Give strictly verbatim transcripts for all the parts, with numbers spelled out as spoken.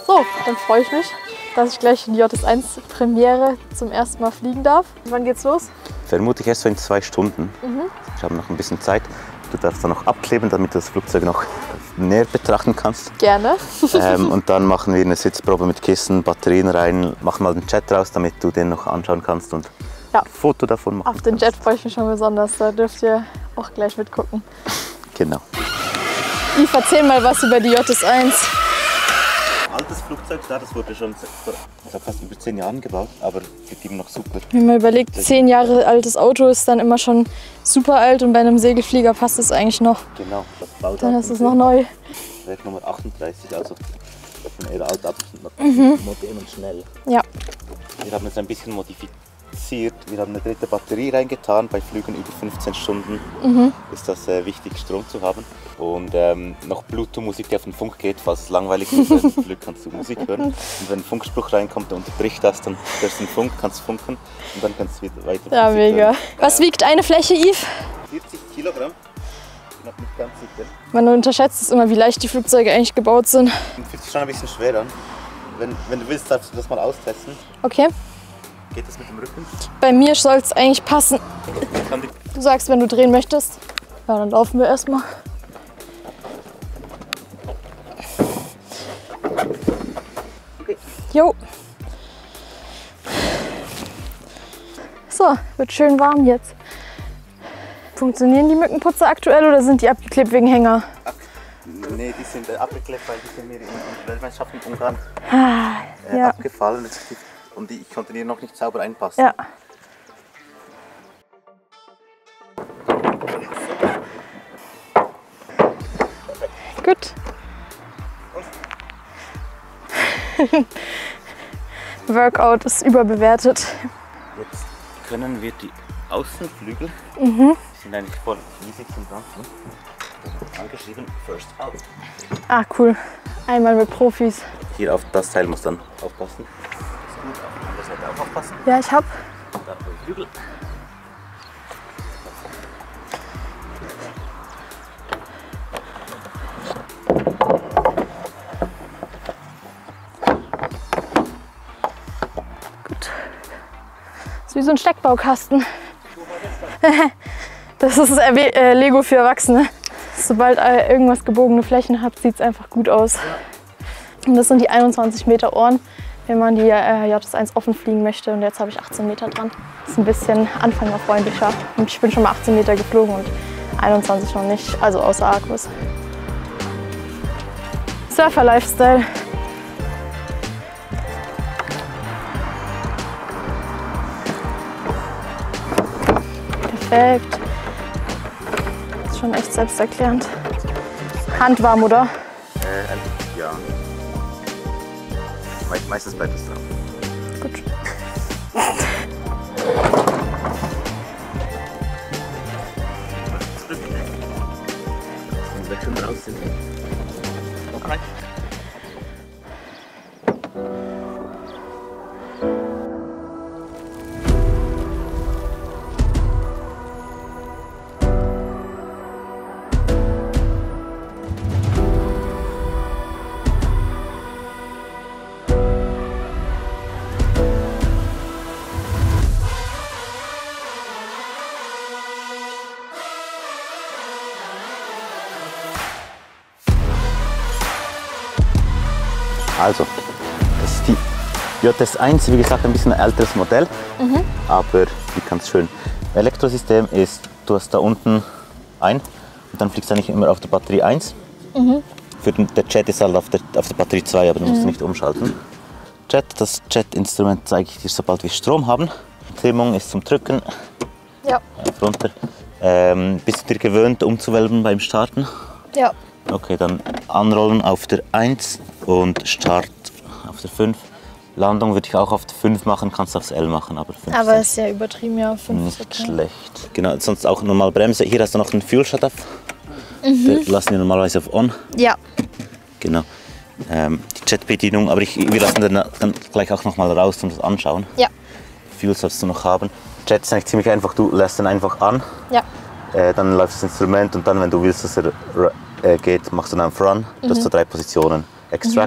So, dann freue ich mich, dass ich gleich in die J S eins Premiere zum ersten Mal fliegen darf. Wann geht's los? Vermutlich erst so in zwei Stunden. Mhm. Ich habe noch ein bisschen Zeit. Du darfst dann noch abkleben, damit du das Flugzeug noch näher betrachten kannst. Gerne. ähm, und dann machen wir eine Sitzprobe mit Kissen, Batterien rein, machen mal den Jet raus, damit du den noch anschauen kannst und ja. ein Foto davon machen Auf den Jet freue ich mich schon besonders, da dürft ihr auch gleich mitgucken. Genau. Yves, erzähl mal was über die J S eins. Altes Flugzeug, das wurde schon vor fast über zehn Jahren gebaut, aber wird immer noch super. Wenn man überlegt, zehn Jahre altes Auto ist dann immer schon super alt und bei einem Segelflieger passt es eigentlich noch. Genau, das baut dann ist es noch neu. Werk Nummer achtunddreißig, also das ist eher alt, aber mhm. modern und schnell. Ja. Wir haben es ein bisschen modifiziert. Wir haben eine dritte Batterie reingetan. Bei Flügen über fünfzehn Stunden mhm. ist das äh, wichtig, Strom zu haben. Und ähm, noch Bluetooth-Musik, die auf den Funk geht. Falls es langweilig ist, wenn du Flug kannst du Musik hören. Und wenn ein Funkspruch reinkommt, der unterbricht das, dann hörst du den Funk, kannst funken und dann kannst du wieder weiter Ja, Musik mega. hören. Was wiegt eine Fläche, Yves? vierzig Kilogramm. Ich bin noch nicht ganz sicher. Man unterschätzt es immer, wie leicht die Flugzeuge eigentlich gebaut sind. Fühlt sich schon ein bisschen schwer an. Wenn, wenn du willst, darfst du das mal austesten. Okay. Geht das mit dem Rücken? Bei mir soll es eigentlich passen. Du sagst, wenn du drehen möchtest. Ja, dann laufen wir erstmal. Jo. So, wird schön warm jetzt. Funktionieren die Mückenputzer aktuell oder sind die abgeklebt wegen Hänger? Ab nee, die sind äh, abgeklebt, weil die sind mir in den Weltmeisterschaften in Ungarn ah, äh, ja. abgefallen. Und ich konnte die noch nicht sauber einpassen. Ja. Gut. Workout ist überbewertet. Jetzt können wir die Außenflügel, mhm. die sind eigentlich voll riesig zum Ganzen, angeschrieben First Out. Ah, cool. Einmal mit Profis. Hier auf das Teil muss dann aufpassen. Ist gut, auf die andere Seite auch aufpassen. Ja, ich hab. Da die Flügel. Gut. Das ist wie so ein Steckbaukasten. Das ist äh, Lego für Erwachsene. Sobald ihr irgendwas gebogene Flächen habt, sieht es einfach gut aus. Und das sind die einundzwanzig Meter Ohren, wenn man die äh, J S eins offen fliegen möchte. Und jetzt habe ich achtzehn Meter dran. Das ist ein bisschen anfängerfreundlicher. Und ich bin schon mal achtzehn Meter geflogen und einundzwanzig noch nicht, also außer Argus. Surfer-Lifestyle. Perfekt. Das ist schon echt selbsterklärend. Handwarm, oder? Äh, ja. Me meistens bleibt es drauf. Gut. Und wir können raus sind. Okay. Also, das ist die J S eins, wie gesagt, ein bisschen ein älteres Modell, mhm. aber wie ganz schön. Elektrosystem ist, du hast da unten ein und dann fliegst du eigentlich immer auf der Batterie eins. Mhm. Für den, der Jet ist halt auf der, auf der Batterie zwei, aber du musst mhm. nicht umschalten. Jet, das Jet-Instrument zeige ich dir, sobald wir Strom haben. Trimmung ist zum Drücken. Ja. Auf runter. Ähm, bist du dir gewöhnt, umzuwölben beim Starten? Ja. Okay, dann anrollen auf der eins und Start auf der fünf. Landung würde ich auch auf der fünf machen, kannst du aufs L machen, aber fünf. Aber ist ja übertrieben, ja, fünf. Nicht okay. schlecht. Genau, sonst auch normal Bremse. Hier hast du noch einen Fuel Shut-Off. Mhm. Den lassen wir normalerweise auf On. Ja. Genau. Ähm, die Jet-Bedienung, aber ich, wir lassen den dann gleich auch noch mal raus und das anschauen. Ja. Fuel sollst du noch haben. Jet ist eigentlich ziemlich einfach, du lässt den einfach an. Ja. Äh, dann läuft das Instrument und dann, wenn du willst, dass er äh, geht, machst du dann auf Run. Mhm. Du hast so drei Positionen. Extract,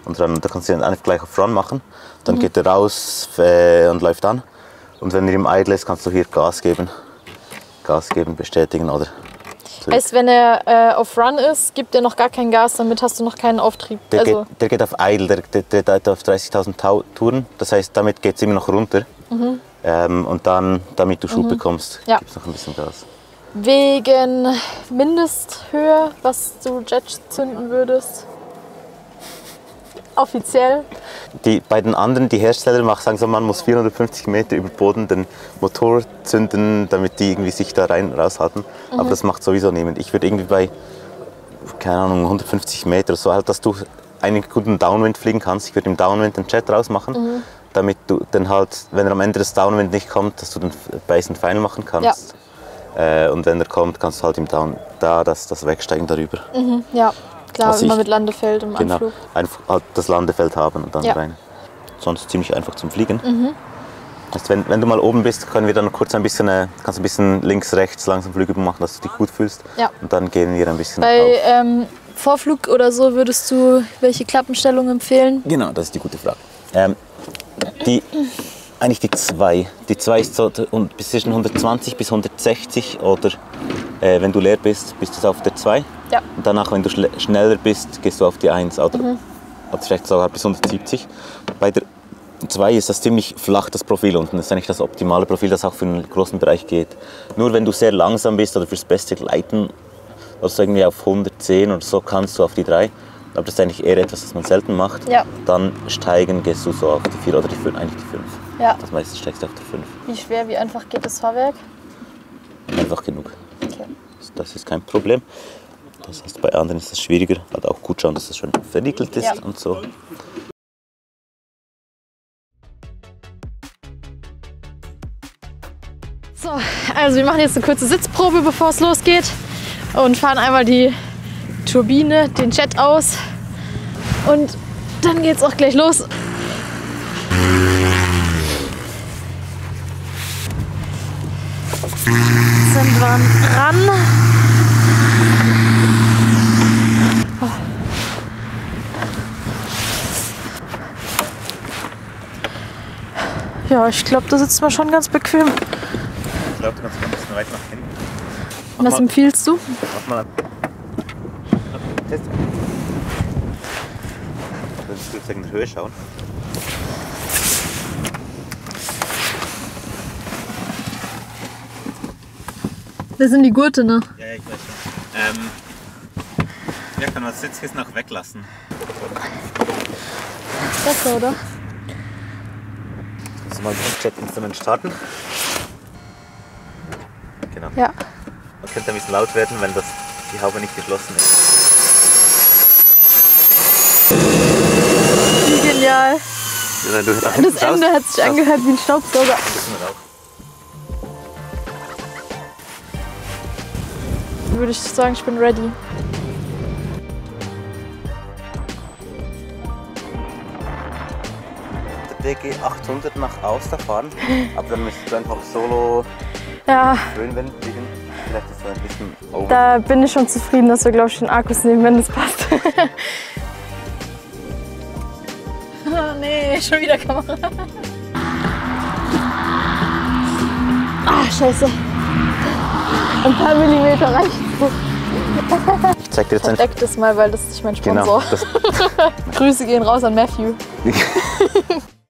Und dann da kannst du ihn einfach gleich auf Run machen. Dann mhm. geht er raus äh, und läuft an. Und wenn er im Idle ist, kannst du hier Gas geben. Gas geben, bestätigen oder zurück. Heißt, wenn er äh, auf Run ist, gibt er noch gar kein Gas, damit hast du noch keinen Auftrieb. Der, also geht, der geht auf Idle, der, der, der geht auf dreißigtausend Touren. Das heißt, damit geht es immer noch runter. Mhm. Ähm, und dann, damit du Schub mhm. bekommst, ja. gibt es noch ein bisschen Gas. Wegen Mindesthöhe, was du Jet zünden würdest? Offiziell? Die, bei den anderen, die Hersteller machen, sagen so, man muss vierhundertfünfzig Meter über Boden den Motor zünden, damit die irgendwie sich da rein raushalten. Mhm. Aber das macht sowieso niemand. Ich würde irgendwie bei, keine Ahnung, hundertfünfzig Meter oder so, halt, dass du einen guten Downwind fliegen kannst. Ich würde im Downwind den Jet rausmachen, mhm. damit du dann halt, wenn er am Ende des Downwind nicht kommt, dass du den Base and Final machen kannst. Ja. Äh, und wenn er kommt, kannst du halt im Down da das, das wegsteigen darüber. Mhm, ja. Klar, also immer ich, mit Landefeld im genau, Anflug. Einfach halt das Landefeld haben und dann ja. rein. Sonst ziemlich einfach zum Fliegen. Mhm. Also wenn, wenn du mal oben bist, können wir dann kurz ein bisschen, äh, kannst ein bisschen links, rechts langsam Flüge machen, dass du dich gut fühlst. Ja. Und dann gehen wir ein bisschen Bei auf. Ähm, Vorflug oder so würdest du welche Klappenstellung empfehlen? Genau, das ist die gute Frage. Ähm, die, eigentlich die zwei. Die zwei ist so zwischen hundertzwanzig bis hundertsechzig oder äh, wenn du leer bist, bist du auf der zwei. Ja. Und danach, wenn du schneller bist, gehst du auf die eins oder, mhm. oder vielleicht sogar bis hundertsiebzig. Bei der zwei ist das ziemlich flach, das Profil unten. Das ist eigentlich das optimale Profil, das auch für einen großen Bereich geht. Nur wenn du sehr langsam bist oder fürs beste Gleiten, also irgendwie auf hundertzehn oder so, kannst du auf die drei. Aber das ist eigentlich eher etwas, das man selten macht. Ja. Dann steigen gehst du so auf die vier oder die fünf, eigentlich die fünf. Ja. Das meiste steigst du auf die fünf. Wie schwer, wie einfach geht das Fahrwerk? Einfach genug. Okay. Das ist kein Problem. Das heißt, bei anderen ist es schwieriger. Halt auch gut schauen, dass es schön verriegelt ist ja. und so. So, also wir machen jetzt eine kurze Sitzprobe, bevor es losgeht. Und fahren einmal die Turbine, den Jet aus. Und dann geht's auch gleich los. Sind wir dran. Oh. Ja, ich glaube, da sitzt man schon ganz bequem. Ich glaube, du kannst ein bisschen weit nach hinten. Mach Was mal. empfiehlst du? Mach mal. Test. Willst du jetzt in die Höhe schauen? Das sind die Gurte, ne? Ja, ich weiß schon. Ähm, ja, kann man das Sitzkissen auch weglassen. Besser, oder? Kannst du mal das Jet-Instrument starten? Genau. Ja. Das könnte ein bisschen laut werden, wenn das, die Haube nicht geschlossen ist. Wie genial. Ja, du das Ende raus, hat sich raus. angehört wie ein Staubsauger. Würde ich sagen, ich bin ready. Der D G achthundert nach Auster fahren, aber dann müsstest du einfach solo ja. Höhenwellen fliegen. Vielleicht ist das ein bisschen over. Da bin ich schon zufrieden, dass wir, glaube ich, den Akkus nehmen, wenn das passt. Oh nee, schon wieder Kamera. Ah, scheiße. Ein paar Millimeter reicht so. Ich zeig dir jetzt Verdeck das mal, weil das ist nicht mein Sponsor. Genau, Grüße gehen raus an Matthew.